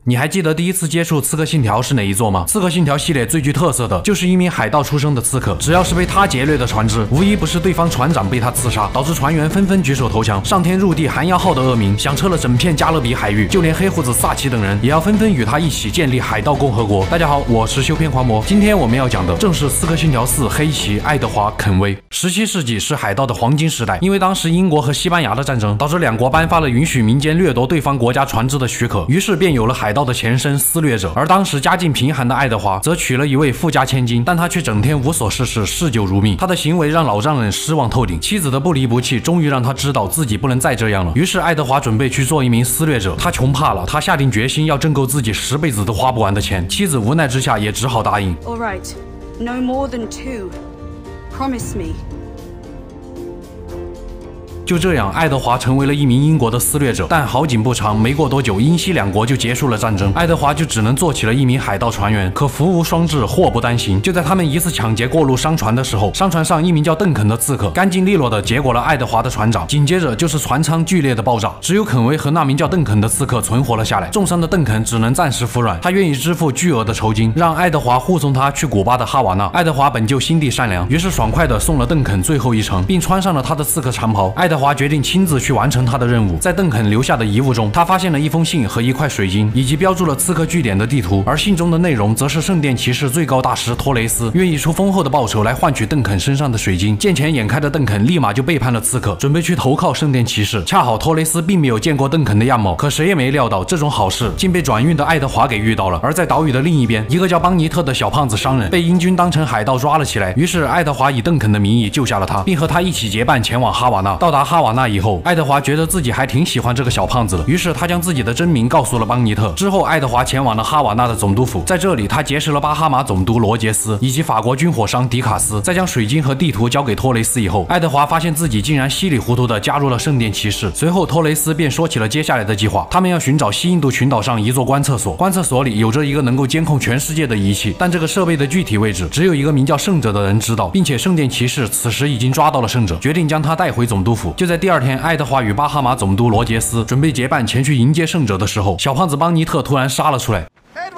你还记得第一次接触《刺客信条》是哪一座吗？《刺客信条》系列最具特色的就是一名海盗出生的刺客，只要是被他劫掠的船只，无一不是对方船长被他刺杀，导致船员纷纷举手投降。上天入地寒鸦号的恶名响彻了整片加勒比海域，就连黑胡子萨奇等人也要纷纷与他一起建立海盗共和国。大家好，我是修片狂魔，今天我们要讲的正是《刺客信条4》黑旗爱德华·肯威。17世纪是海盗的黄金时代，因为当时英国和西班牙的战争，导致两国颁发了允许民间掠夺对方国家船只的许可，于是便有了海盗的前身撕掠者。而当时家境贫寒的爱德华则娶了一位富家千金，但他却整天无所事事，嗜酒如命。他的行为让老丈人失望透顶，妻子的不离不弃终于让他知道自己不能再这样了。于是爱德华准备去做一名撕掠者，他穷怕了，他下定决心要挣够自己10辈子都花不完的钱。妻子无奈之下也只好答应。 All right, no more than 2. Promise me. 就这样，爱德华成为了一名英国的撕掠者。但好景不长，没过多久，英西两国就结束了战争，爱德华就只能做起了一名海盗船员。可福无双至，祸不单行。就在他们一次抢劫过路商船的时候，商船上一名叫邓肯的刺客干净利落地结果了爱德华的船长，紧接着就是船舱剧烈的爆炸。只有肯威和那名叫邓肯的刺客存活了下来。重伤的邓肯只能暂时服软，他愿意支付巨额的酬金，让爱德华护送他去古巴的哈瓦那。爱德华本就心地善良，于是爽快地送了邓肯最后一程，并穿上了他的刺客长袍。爱德华决定亲自去完成他的任务。在邓肯留下的遗物中，他发现了一封信和一块水晶，以及标注了刺客据点的地图。而信中的内容则是圣殿骑士最高大师托雷斯愿意出丰厚的报酬来换取邓肯身上的水晶。见钱眼开的邓肯立马就背叛了刺客，准备去投靠圣殿骑士。恰好托雷斯并没有见过邓肯的样貌，可谁也没料到这种好事竟被转运的爱德华给遇到了。而在岛屿的另一边，一个叫邦尼特的小胖子商人被英军当成海盗抓了起来。于是爱德华以邓肯的名义救下了他，并和他一起结伴前往哈瓦那。到达哈瓦那以后，爱德华觉得自己还挺喜欢这个小胖子的，于是他将自己的真名告诉了邦尼特。之后，爱德华前往了哈瓦那的总督府，在这里他结识了巴哈马总督罗杰斯以及法国军火商迪卡斯。在将水晶和地图交给托雷斯以后，爱德华发现自己竟然稀里糊涂地加入了圣殿骑士。随后，托雷斯便说起了接下来的计划，他们要寻找西印度群岛上一座观测所，观测所里有着一个能够监控全世界的仪器，但这个设备的具体位置只有一个名叫圣者的人知道，并且圣殿骑士此时已经抓到了圣者，决定将他带回总督府。就在第二天，爱德华与巴哈马总督罗杰斯准备结伴前去迎接圣者的时候，小胖子邦尼特突然杀了出来。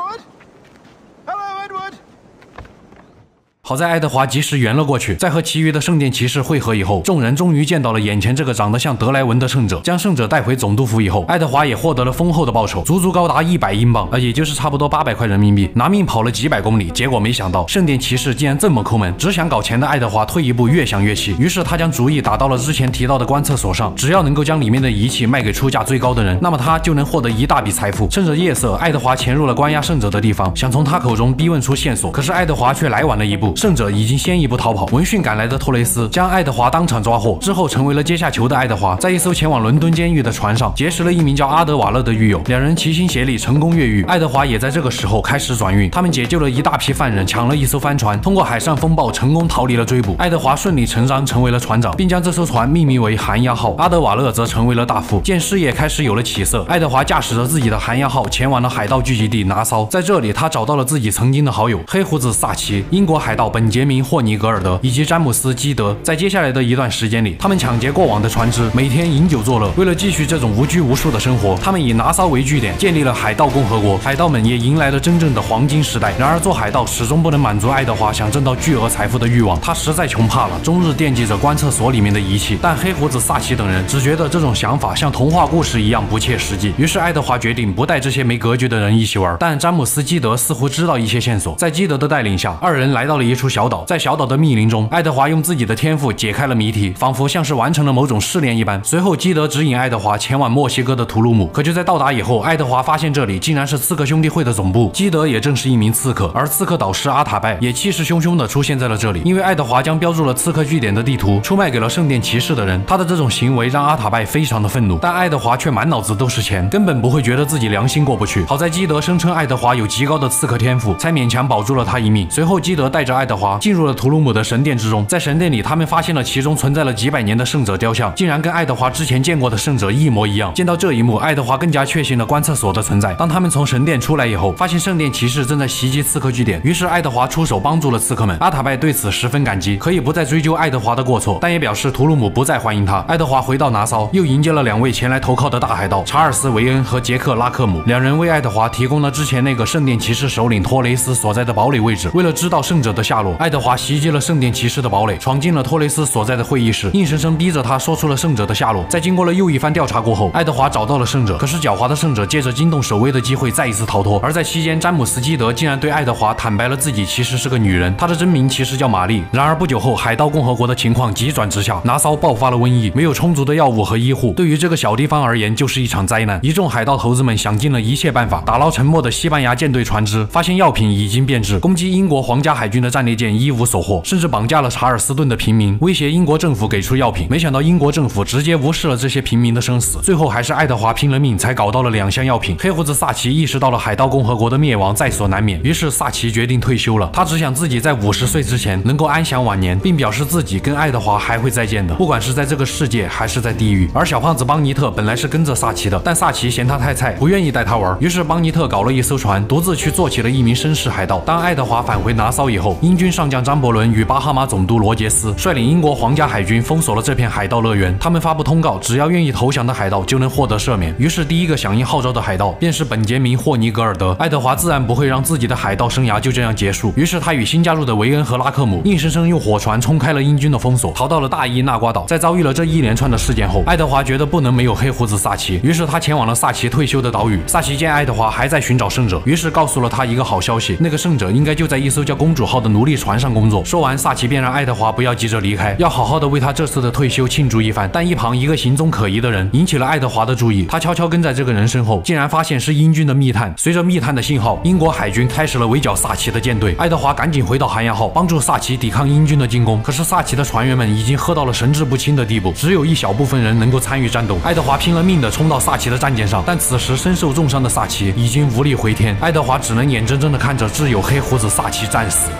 好在爱德华及时圆了过去，在和其余的圣殿骑士会合以后，众人终于见到了眼前这个长得像德莱文的圣者。将圣者带回总督府以后，爱德华也获得了丰厚的报酬，足足高达100英镑，也就是差不多800块人民币。拿命跑了几百公里，结果没想到圣殿骑士竟然这么抠门。只想搞钱的爱德华退一步越想越气，于是他将主意打到了之前提到的观测所上，只要能够将里面的仪器卖给出价最高的人，那么他就能获得一大笔财富。趁着夜色，爱德华潜入了关押圣者的地方，想从他口中逼问出线索。可是爱德华却来晚了一步，圣者已经先一步逃跑。闻讯赶来的托雷斯将爱德华当场抓获，之后成为了阶下囚的爱德华，在一艘前往伦敦监狱的船上结识了一名叫阿德瓦勒的狱友，两人齐心协力成功越狱。爱德华也在这个时候开始转运，他们解救了一大批犯人，抢了一艘帆船，通过海上风暴成功逃离了追捕。爱德华顺理成章成为了船长，并将这艘船命名为寒鸦号。阿德瓦勒则成为了大副。见事业开始有了起色，爱德华驾驶着自己的寒鸦号前往了海盗聚集地拿骚。在这里，他找到了自己曾经的好友黑胡子萨奇、英国海盗本杰明霍尼格尔德以及詹姆斯基德。在接下来的一段时间里，他们抢劫过往的船只，每天饮酒作乐。为了继续这种无拘无束的生活，他们以拿骚为据点建立了海盗共和国，海盗们也迎来了真正的黄金时代。然而做海盗始终不能满足爱德华想挣到巨额财富的欲望，他实在穷怕了，终日惦记着观测所里面的仪器。但黑胡子萨奇等人只觉得这种想法像童话故事一样不切实际，于是爱德华决定不带这些没格局的人一起玩。但詹姆斯基德似乎知道一些线索，在基德的带领下，二人来到了一处小岛。在小岛的密林中，爱德华用自己的天赋解开了谜题，仿佛像是完成了某种试炼一般。随后基德指引爱德华前往墨西哥的图鲁姆。可就在到达以后，爱德华发现这里竟然是刺客兄弟会的总部，基德也正是一名刺客，而刺客导师阿塔拜也气势汹汹地出现在了这里。因为爱德华将标注了刺客据点的地图出卖给了圣殿骑士的人，他的这种行为让阿塔拜非常的愤怒，但爱德华却满脑子都是钱，根本不会觉得自己良心过不去。好在基德声称爱德华有极高的刺客天赋，才勉强保住了他一命。随后基德带着爱德华进入了图鲁姆的神殿之中。在神殿里，他们发现了其中存在了几百年的圣者雕像，竟然跟爱德华之前见过的圣者一模一样。见到这一幕，爱德华更加确信了观测所的存在。当他们从神殿出来以后，发现圣殿骑士正在袭击刺客据点，于是爱德华出手帮助了刺客们。阿塔拜对此十分感激，可以不再追究爱德华的过错，但也表示图鲁姆不再欢迎他。爱德华回到拿骚，又迎接了2位前来投靠的大海盗查尔斯·维恩和杰克·拉克姆。两人为爱德华提供了之前那个圣殿骑士首领托雷斯所在的堡垒位置。为了知道圣者的下落，爱德华袭击了圣殿骑士的堡垒，闯进了托雷斯所在的会议室，硬生生逼着他说出了圣者的下落。在经过了又一番调查过后，爱德华找到了圣者，可是狡猾的圣者借着惊动守卫的机会再一次逃脱。而在期间，詹姆斯·基德竟然对爱德华坦白了自己其实是个女人，她的真名其实叫玛丽。然而不久后，海盗共和国的情况急转直下，拿骚爆发了瘟疫，没有充足的药物和医护，对于这个小地方而言就是一场灾难。一众海盗头子们想尽了一切办法打捞沉没的西班牙舰队船只，发现药品已经变质，攻击英国皇家海军的战列舰一无所获，甚至绑架了查尔斯顿的平民，威胁英国政府给出药品。没想到英国政府直接无视了这些平民的生死，最后还是爱德华拼了命才搞到了2项药品。黑胡子萨奇意识到了海盗共和国的灭亡在所难免，于是萨奇决定退休了。他只想自己在50岁之前能够安享晚年，并表示自己跟爱德华还会再见的，不管是在这个世界还是在地狱。而小胖子邦尼特本来是跟着萨奇的，但萨奇嫌他太菜，不愿意带他玩，于是邦尼特搞了一艘船，独自去做起了一名绅士海盗。当爱德华返回拿骚以后，英军上将张伯伦与巴哈马总督罗杰斯率领英国皇家海军封锁了这片海盗乐园。他们发布通告，只要愿意投降的海盗就能获得赦免。于是第一个响应号召的海盗便是本杰明·霍尼格尔德。爱德华自然不会让自己的海盗生涯就这样结束，于是他与新加入的维恩和拉克姆硬生生用火船冲开了英军的封锁，逃到了大伊纳瓜岛。在遭遇了这一连串的事件后，爱德华觉得不能没有黑胡子萨奇，于是他前往了萨奇退休的岛屿。萨奇见爱德华还在寻找圣者，于是告诉了他一个好消息，那个圣者应该就在一艘叫公主号的奴隶船上工作。说完，萨奇便让爱德华不要急着离开，要好好的为他这次的退休庆祝一番。但一旁一个行踪可疑的人引起了爱德华的注意，他悄悄跟在这个人身后，竟然发现是英军的密探。随着密探的信号，英国海军开始了围剿萨奇的舰队。爱德华赶紧回到寒阳号，帮助萨奇抵抗英军的进攻。可是萨奇的船员们已经喝到了神志不清的地步，只有一小部分人能够参与战斗。爱德华拼了命地冲到萨奇的战舰上，但此时身受重伤的萨奇已经无力回天，爱德华只能眼睁睁地看着挚友黑胡子萨奇战死。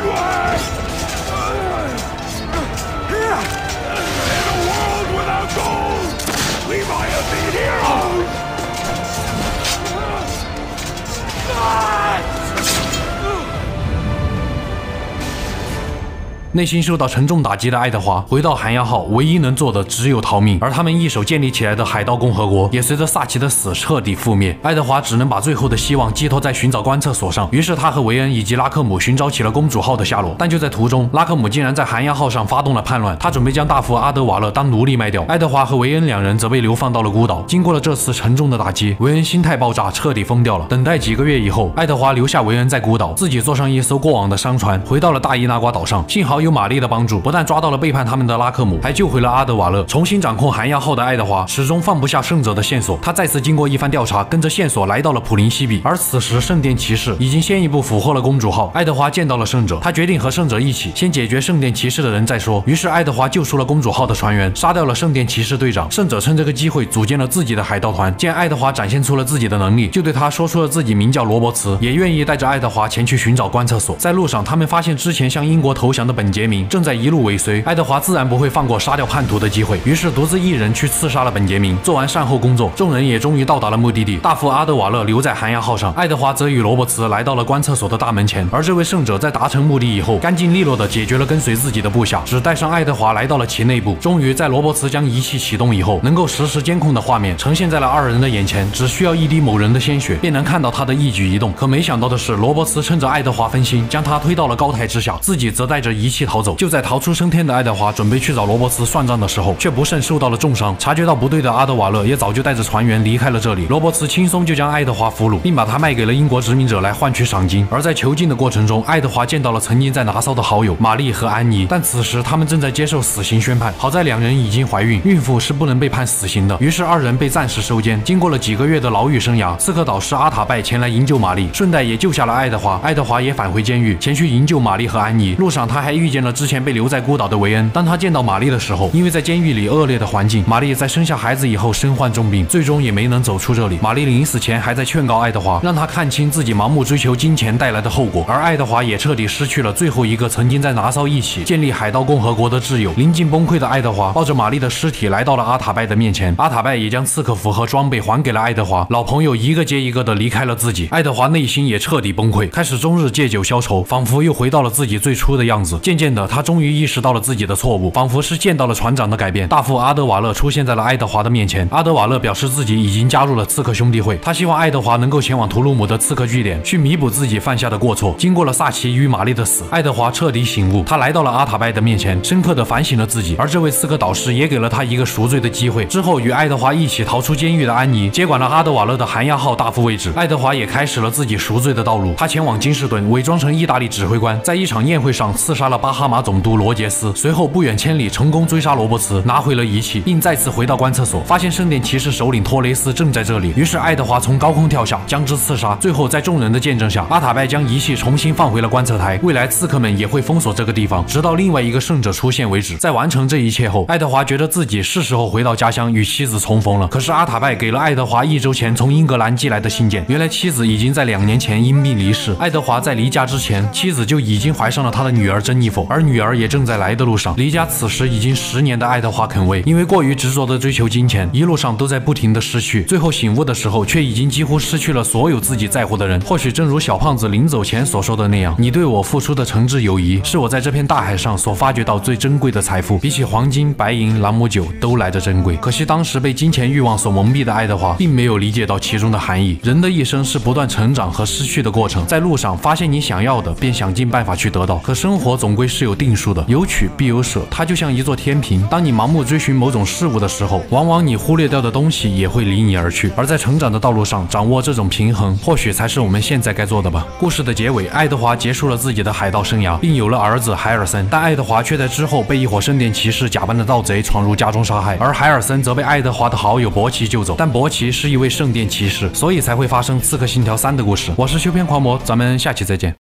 内心受到沉重打击的爱德华回到寒阳号，唯一能做的只有逃命，而他们一手建立起来的海盗共和国也随着萨奇的死彻底覆灭。爱德华只能把最后的希望寄托在寻找观测所上，于是他和维恩以及拉克姆寻找起了公主号的下落。但就在途中，拉克姆竟然在寒阳号上发动了叛乱，他准备将大副阿德瓦勒当奴隶卖掉。爱德华和维恩两人则被流放到了孤岛。经过了这次沉重的打击，维恩心态爆炸，彻底疯掉了。等待几个月以后，爱德华留下维恩在孤岛，自己坐上一艘过往的商船，回到了大伊纳瓜岛上。幸好有玛丽的帮助，不但抓到了背叛他们的拉克姆，还救回了阿德瓦勒。重新掌控寒阳号的爱德华始终放不下圣者的线索，他再次经过一番调查，跟着线索来到了普林西比。而此时圣殿骑士已经先一步俘获了公主号。爱德华见到了圣者，他决定和圣者一起先解决圣殿骑士的人再说。于是爱德华救出了公主号的船员，杀掉了圣殿骑士队长。圣者趁这个机会组建了自己的海盗团，见爱德华展现出了自己的能力，就对他说出了自己名叫罗伯茨，也愿意带着爱德华前去寻找观测所。在路上，他们发现之前向英国投降的本杰明正在一路尾随。爱德华自然不会放过杀掉叛徒的机会，于是独自一人去刺杀了本杰明。做完善后工作，众人也终于到达了目的地。大副阿德瓦勒留在寒阳号上，爱德华则与罗伯茨来到了观测所的大门前。而这位圣者在达成目的以后，干净利落地解决了跟随自己的部下，只带上爱德华来到了其内部。终于在罗伯茨将仪器启动以后，能够实时监控的画面呈现在了二人的眼前，只需要一滴某人的鲜血便能看到他的一举一动。可没想到的是，罗伯茨趁着爱德华分心，将他推到了高台之下，自己则带着仪器逃走。就在逃出升天的爱德华准备去找罗伯茨算账的时候，却不慎受到了重伤。察觉到不对的阿德瓦勒也早就带着船员离开了这里。罗伯茨轻松就将爱德华俘虏，并把他卖给了英国殖民者来换取赏金。而在囚禁的过程中，爱德华见到了曾经在拿骚的好友玛丽和安妮，但此时他们正在接受死刑宣判。好在两人已经怀孕，孕妇是不能被判死刑的，于是二人被暂时收监。经过了几个月的牢狱生涯，刺客导师阿塔拜前来营救玛丽，顺带也救下了爱德华。爱德华也返回监狱，前去营救玛丽和安妮。路上他还遇遇见了之前被留在孤岛的维恩。当他见到玛丽的时候，因为在监狱里恶劣的环境，玛丽在生下孩子以后身患重病，最终也没能走出这里。玛丽临死前还在劝告爱德华，让他看清自己盲目追求金钱带来的后果。而爱德华也彻底失去了最后一个曾经在拿骚一起建立海盗共和国的挚友。临近崩溃的爱德华抱着玛丽的尸体来到了阿塔拜的面前，阿塔拜也将刺客服和装备还给了爱德华。老朋友一个接一个的离开了自己，爱德华内心也彻底崩溃，开始终日借酒消愁，仿佛又回到了自己最初的样子。渐渐的，他终于意识到了自己的错误，仿佛是见到了船长的改变。大副阿德瓦勒出现在了爱德华的面前，阿德瓦勒表示自己已经加入了刺客兄弟会，他希望爱德华能够前往图鲁姆的刺客据点，去弥补自己犯下的过错。经过了萨奇与玛丽的死，爱德华彻底醒悟，他来到了阿塔拜的面前，深刻的反省了自己。而这位刺客导师也给了他一个赎罪的机会。之后与爱德华一起逃出监狱的安妮接管了阿德瓦勒的寒鸦号大副位置，爱德华也开始了自己赎罪的道路。他前往金士顿，伪装成意大利指挥官，在一场宴会上刺杀了巴哈马总督罗杰斯，随后不远千里成功追杀罗伯茨，拿回了仪器，并再次回到观测所，发现圣殿骑士首领托雷斯正在这里。于是爱德华从高空跳下，将之刺杀。最后在众人的见证下，阿塔拜将仪器重新放回了观测台，未来刺客们也会封锁这个地方，直到另外一个圣者出现为止。在完成这一切后，爱德华觉得自己是时候回到家乡与妻子重逢了。可是阿塔拜给了爱德华1周前从英格兰寄来的信件，原来妻子已经在2年前因病离世。爱德华在离家之前，妻子就已经怀上了他的女儿珍妮佛，而女儿也正在来的路上。离家此时已经10年的爱德华肯卫，因为过于执着的追求金钱，一路上都在不停的失去，最后醒悟的时候，却已经几乎失去了所有自己在乎的人。或许正如小胖子临走前所说的那样，你对我付出的诚挚友谊，是我在这片大海上所发掘到最珍贵的财富，比起黄金、白银、朗姆酒都来得珍贵。可惜当时被金钱欲望所蒙蔽的爱德华，并没有理解到其中的含义。人的一生是不断成长和失去的过程，在路上发现你想要的，便想尽办法去得到。可生活总归是有定数的，有取必有舍，它就像一座天平。当你盲目追寻某种事物的时候，往往你忽略掉的东西也会离你而去。而在成长的道路上掌握这种平衡，或许才是我们现在该做的吧。故事的结尾，爱德华结束了自己的海盗生涯，并有了儿子海尔森，但爱德华却在之后被一伙圣殿骑士假扮的盗贼闯入家中杀害，而海尔森则被爱德华的好友伯奇救走。但伯奇是一位圣殿骑士，所以才会发生《刺客信条3》的故事。我是修片狂魔，咱们下期再见。